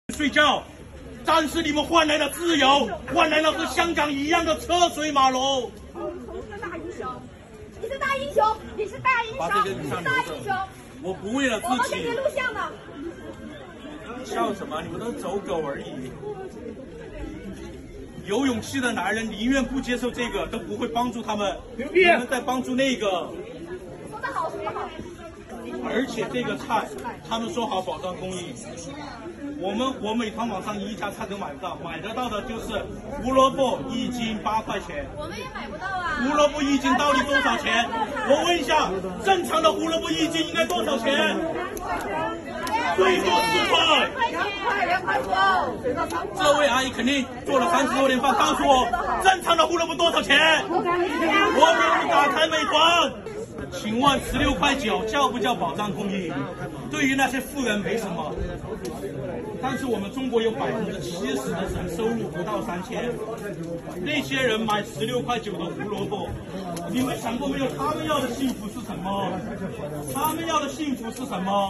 睡觉，但是你们换来了自由，换来了和香港一样的车水马龙。 你是大英雄，你是大英雄，你是大英雄，你是大英雄。 我不为了自己。 我们给你录像呢。 笑什么？你们都是走狗而已。有勇气的男人宁愿不接受这个，都不会帮助他们。你们在帮助那个。 说得好，说得好。 而且这个菜，他们说好保障供应。我美团网上一家菜都买不到，买得到的就是胡萝卜1斤8块钱。 我们也买不到啊。 胡萝卜1斤到底多少钱？我问一下，正常的胡萝卜1斤应该多少钱？最多4块。 2块9。 这位阿姨肯定做了30多年饭，告诉我正常的胡萝卜多少钱？我给你打开美团。请问16块9叫不叫保障供应？对于那些富人没什么，但是我们中国有70%的人收入不到3000，那些人买16块9的胡萝卜，你们想过没有？他们要的幸福是什么？他们要的幸福是什么？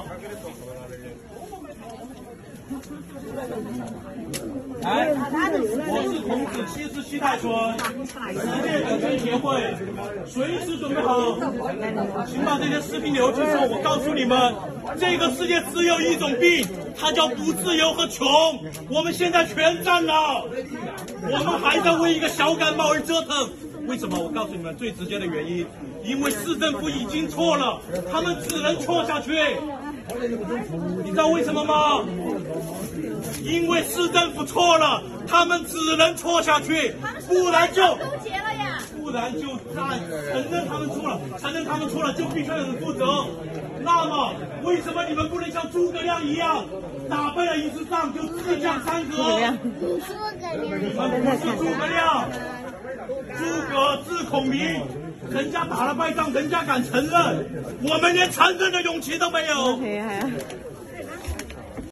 来，我是孔子77代孙，世界人权协会，随时准备好，请把这些视频留起之后，我告诉你们，这个世界只有一种病，它叫不自由和穷。我们现在全占了，我们还在为一个小感冒而折腾。为什么？我告诉你们最直接的原因，因为市政府已经错了，他们只能错下去。你知道为什么吗？因为市政府错了，他们只能错下去，不然就承认他们错了，承认他们错了就必须要有人负责。那么为什么你们不能像诸葛亮一样，打败了一次仗就自降3格？你们不是诸葛亮，诸葛字孔明，人家打了败仗，人家敢承认，我们连承认的勇气都没有。